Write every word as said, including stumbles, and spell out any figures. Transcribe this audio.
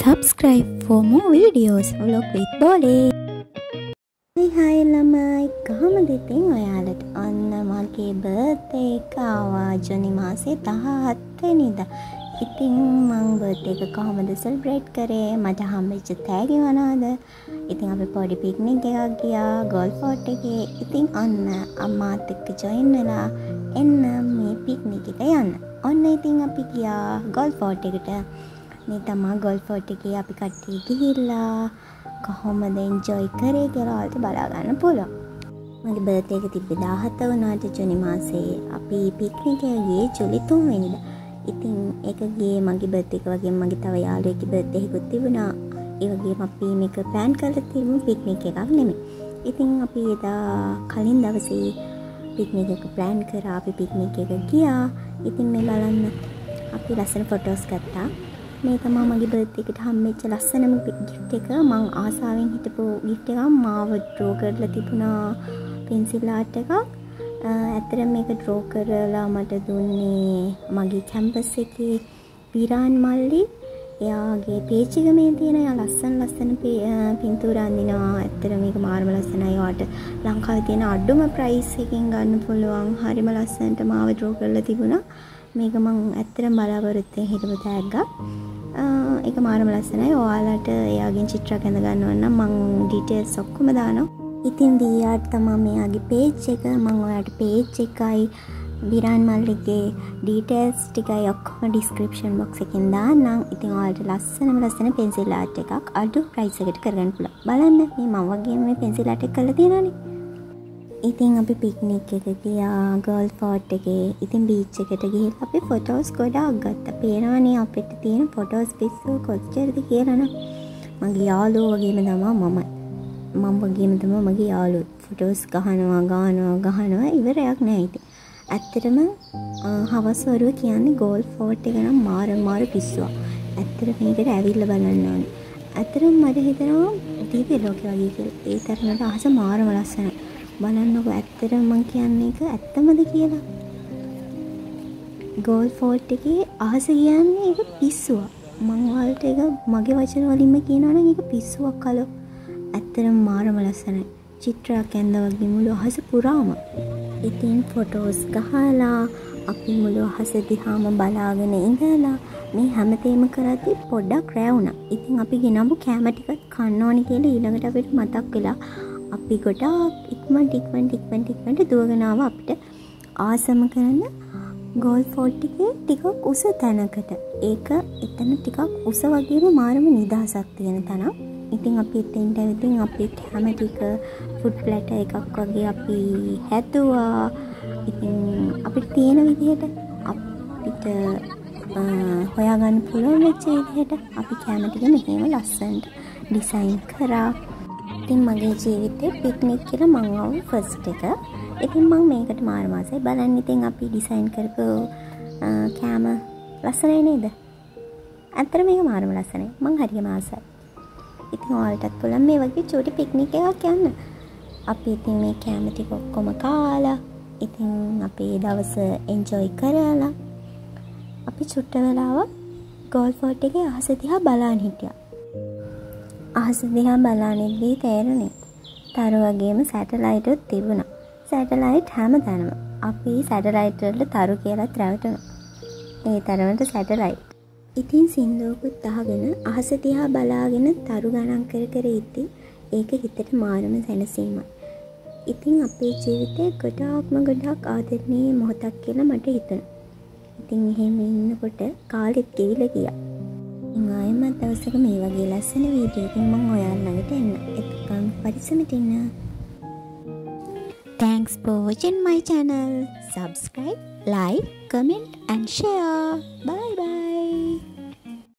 Subscribe for more videos. Vlog with Bole. Hi hi ළමයි කොහමද ඉතින් ඔයාලට අන්න මගේ බර්ත්ඩේ එක ආවා ජූනි මාසේ දහහත් වෙනිදා. ඉතින් මම බර්ත්ඩේ එක කොහමද සෙලිබ්‍රේට් කරේ මට හම්බෙච්ච තෑගි මොනවාද? ඉතින් අපි පොඩි පික්නික් එකක් ගියා ගෝල්ෆ් ෆෝර්ට් එකේ. ඉතින් අන්න අම්මාත් එක්ක ජොයින් වෙලා එන්න මේ පික්නික් එක යන්න. ඔන්න ඉතින් අපි ගියා ගෝල්ෆ් ෆෝර්ට් එකට. මේ තමයි ගෝල්ෆ් ෆෝර්ට් එකේ අපි කට්ටිය ගිහිල්ලා කොහොමද එන්ජොයි කරේ කියලා ඔයාලට බලා ගන්න පුළුවන්. මගේ බර්ත්ඩේ එක තිබ්බේ දහහත වුණාට ජූනි මාසේ අපි පික්නික් එක ගියේ ජූලි තුන වෙනිදා. ඉතින් ඒක ගියේ මගේ බර්ත්ඩේ එක වගේම මගේ තව යාළුවෙක්ගේ බර්ත්ඩේ එකකුත් තිබුණා. ඒ වගේම අපි මේක ප්ලෑන් කරලා තිබුණු පික්නික් එකක් නෙමෙයි. ඉතින් අපි එදා කලින් දවසේ පික්නික් එක ප්ලෑන් කරා. අපි පික්නික් එක ගියා. ඉතින් මේ බලන්න අපි ලස්සන ෆොටෝස් ගත්තා. මේ තමයි මගේ බර්ත්ඩේ එකට හම්බෙච්ච ලස්සනම ගිෆ්ට් එක. මං ආසාවෙන් හිටපු ගිෆ්ට් එකක් මාව ඩ්‍රෝ කරලා තිබුණා පෙන්සිල් ආර්ට් එකක්. ඇත්තට මේක ඩ්‍රෝ කරලා මට දුන්නේ මගේ කැම්පස් එකේ විරාන් මල්ලි. එයාගේ පේජ් එක මේ තියෙන එයා ලස්සන ලස්සන පින්තූර අඳිනවා. ඇත්තට මේක මාරම ලස්සනයි. ඔයාට ලංකාවේ තියෙන අඩුම ප්‍රයිස් එකකින් ගන්න පුළුවන්. හරිම ලස්සනට මාව ඩ්‍රෝ කරලා තිබුණා. මේක මං ඇත්තටම බලාපොරොත්තු වෙන හිටපු තෑග්ගක්. ඒක මාරම ලස්සනයි. ඔයාලට එයාගෙන් චිත්‍රයක් ඇඳ ගන්නවා නම් මං ඩීටේල්ස් ඔක්කොම දානවා. ඉතින් දී ආර්ට් තමයි මෙයාගේ පේජ් එක. මං ඔයාලට පේජ් එකයි විරාන් මල්ලිගේ ඩීටේල්ස් ටිකයි ඔක්කොම ඩිස්ක්‍රිප්ෂන් බොක්ස් එකෙන් දාන්නම්. ඉතින් ඔයාලට ලස්සනම ලස්සන පෙන්සිල් ආර්ට් එකක් අඩු ප්‍රයිස් එකට කරගන්න පුළුවන්. බලන්න මේ මම වගේම මේ පෙන්සිල් ආර්ට් එක කරලා තියෙනවානේ. ඉතින් අපි පික්නික් එක ගියා ගෝල්ෆ් ෆෝර්ට් එකේ. ඉතින් බීච් එකට ගිහිල්ලා අපි ෆොටෝස් ගොඩාක් ගත්තා. පේනවනේ අපිට තියෙන ෆොටෝස් පිස්සු කොච්චරද කියලා නම්. මගේ යාළුවෝ වගේම තමයි මම. මම වගේම තමයි මගේ යාළුවෝ. ෆොටෝස් ගහනවා ගහනවා ගහනවා ඉවරයක් නැහැ ඉතින්. ඇත්තටම හවස් වරුව කියන්නේ ගෝල්ෆ් ෆෝර්ට් එක නම් මාර මාර පිස්සුවක්. ඇත්තට මේකට ඇවිල්ලා බලන්න ඕනේ. ඇත්තටම මට හිතෙනවා දිව්‍ය ලෝකේ වගේ කියලා. ඒ තරමට අහස මාරම ලස්සනයි. බලන්නකො ඇත්තටම මං කියන්නේ ඒක ඇත්තමද කියලා. ගෝල්ෆ් ෆෝර්ට් එකේ අහස කියන්නේ ඒක පිස්සුවක්. මං ඔයාලට ඒක මගේ වචන වලින්ම කියනවා නම් ඒක පිස්සුවක් කලෝ. ඇත්තටම මාරම ලස්සනයි. චිත්‍රයක් ඇඳ වගේ මුළු අහස පුරාම. ඉතින් ෆොටෝස් ගහලා අපි මුළු අහස දිහාම බලාගෙන ඉඳලා මේ හැමතේම කරද්දි පොඩ්ඩක් රැ වුණා. ඉතින් අපි ගෙනඹු කැම ටිකක් කන්න ඕනි කියලා ඊළඟට අපිට මතක් වෙලා අපි ගොඩාක් ඉක්මනට ඉක්මනට ඉක්මනට ඉක්මනට දුවගෙන ආවා අපිට ආසම කරන ගෝල්ෆ් ෆෝර්ට් එකේ ටිකක් උස තැනකට. ඒක එතන ටිකක් උස වගේම මාරම නිදහසක් තියෙන තැනක්. ඉතින් අපි එතෙන්ට ඇවිදින් අපි කැම ටික ෆුඩ් ප්ලැටර් එකක් වගේ අපි හැදුවා. ඉතින් අපිට තියෙන විදිහට අපිට හොයාගන්න පුළුවන් වෙච්ච විදිහට අපි කැම ටික මෙහෙම ලස්සනට ඩිසයින් කරා. ඉතින් මගේ ජීවිතේ පික්නික් කියලා මං ආව ෆස්ට් එක. ඉතින් මං මේකට මාර මාසයි බලන්න. ඉතින් අපි ඩිසයින් කරපු කැම ලස්සනයි නේද? අතර මේක මාරම ලස්සනයි. මං හරියම ආසයි. ඉතින් ඔයාලටත් පුළුවන් මේ වගේ චූටි පික්නික් එකක් යන්න. අපි ඉතින් මේ කැම ටික ඔක්කොම කාලා ඉතින් අපි දවස එන්ජොයි කරලා අපි චුට්ට වෙලාවක් ගෝල්ෆ් ෆෝර්ට් එකේ අහස දිහා බලන් හිටියා. අහස දිහා බලන්නේ තේරුණේ තරු වගේම සැටලයිට් උත් තිබුණා. සැටලයිට් හැමතැනම. අපි සැටලයිට් වල තරු කියලා රැවටුණා. ඒ තරමට සැටලයිට්. ඉතින් සින්දුවකුත් අහගෙන අහස දිහා බලාගෙන තරු ගණන් කර කර ඉති ඒක හිතට මාරම සැනසීමයි. ඉතින් අපේ ජීවිතේ ගොඩාක්ම ගොඩාක් ආදරණීය මොහොතක් කියලා මට හිතුණා. ඉතින් එහෙම ඉන්නකොට කාලෙත් ගෙවිලා ගියා. ආයෙමත් දවසක මේ වගේ ලස්සන වීඩියෝ එකකින් මම ඔයාලා ළඟට එන්න. එතකන් පරිස්සමට ඉන්න. Thanks for watching my channel. Subscribe, like, comment and share. Bye bye.